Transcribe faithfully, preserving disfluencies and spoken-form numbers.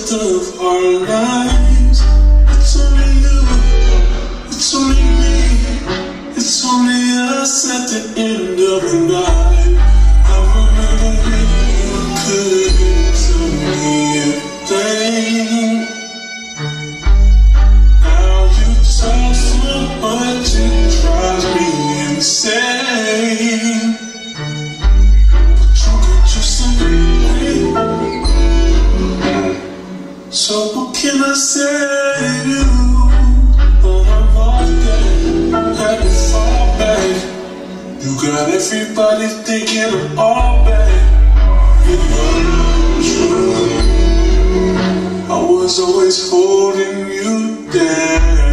rest of our lives. It's only you, it's only me, it's only us at the end of the night. I remember when you couldn't tell me a thing. Now you talk so much it drives me insane. But you could just say, so what can I say to you? When I'm all dead, had to fall back. You got everybody thinking I'm all bad. You're not true. I was always holding you down.